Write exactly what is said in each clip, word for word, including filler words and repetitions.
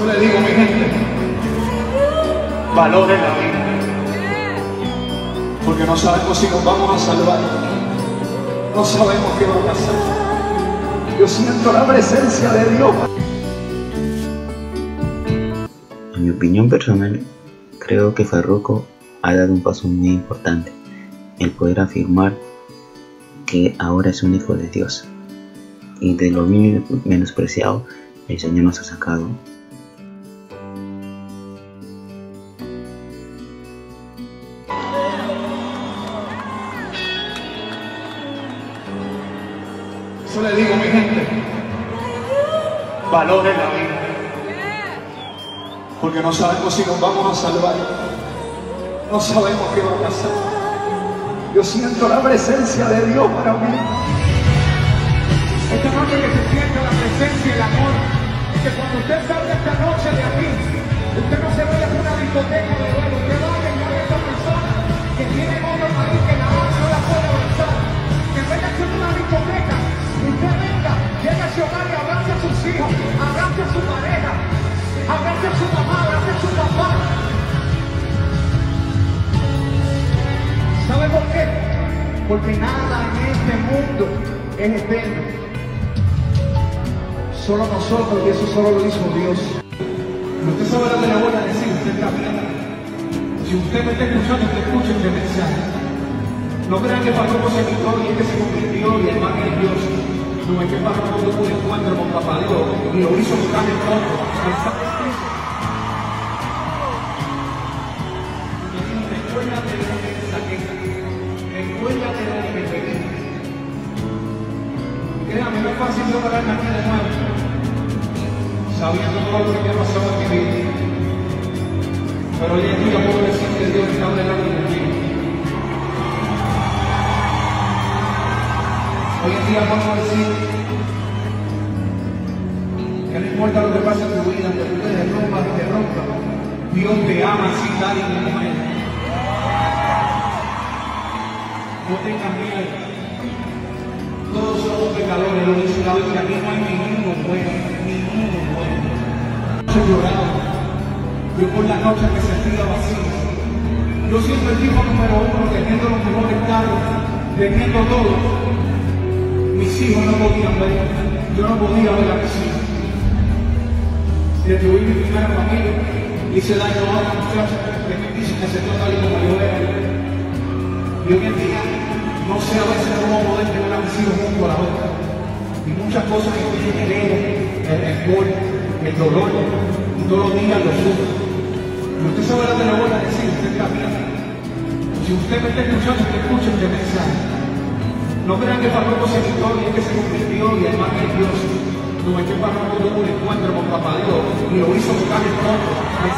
Yo le digo, mi gente, valoren la vida, porque no sabemos si nos vamos a salvar, no sabemos qué va a pasar. Yo siento la presencia de Dios. En mi opinión personal, creo que Farruko ha dado un paso muy importante, el poder afirmar que ahora es un hijo de Dios, y de lo vil menospreciado el Señor nos ha sacado. Yo le digo, mi gente, valoren la vida, porque no sabemos si nos vamos a salvar, no sabemos qué va a pasar. Yo siento la presencia de Dios para mí. Esta noche que se sienta la presencia y el amor, que cuando usted salga esta noche de aquí, usted no se vaya a una discoteca de duelo, usted vaya y vaya a esa persona que tiene otro país que la otra no la puede abrazar, que venga a hacer una discoteca, usted venga, llegue a su hogar y abrace a sus hijos, abrace a su pareja, abrace a su mamá, abrace a su papá. ¿Sabe por qué? Porque nada en este mundo es eterno. Solo nosotros, y eso solo lo hizo Dios. Usted sabe lo que le voy a decir, usted está bien. Si usted me está escuchando, usted escucha este mensaje. No crean que Farruko se quitó y es que se convirtió y es más que Dios. No es que Farruko tuvo un encuentro con papá Dios y lo hizo buscar en todo. Recuérdate de lo que te saqué. Recuérdate de lo que te di. Créame, no es fácil yo pararme aquí de nuevo, sabiendo todo lo que me ha pasado en mi vida. Pero hoy en día puedo decir que Dios está hablando conmigo. Hoy en día puedo decir que no importa lo que pase en tu vida, que tú te derrumpas y te rompas, Dios te ama así tal y como es. No tengas miedo. Todos somos pecadores, lo dice la Biblia, aquí no hay ninguno bueno, ninguno bueno. Yo lloraba, yo por la noche me sentía vacío. Yo siempre el tipo número uno, teniendo los mejores carros, teniendo todo. Mis hijos no podían ver, yo no podía ver a mis hijos. Destruí mi primera familia, hice daño a una muchacha que me quiso que se trata de como yo era. Y hoy en día no sé a veces cómo poder tener a mis hijos junto a la otra. Y muchas cosas que estoy en el ego, el rencor, el dolor, y todos los días lo sufro. Y usted sabe lo que le voy a decir, usted está bien. Si usted me está escuchando, usted escucha este mensaje. No crean que Farruko se quitó y es que se convirtió y es más que Dios. No es que Farruko tuvo un encuentro con papá Dios y lo hizo buscar en todo.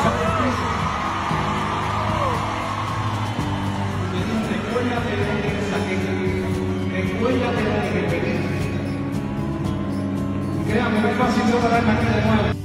Recuérdate de lo que te saqué. Recuérdate de lo que te pedí. Créame, no es fácil yo pararme aquí de nuevo.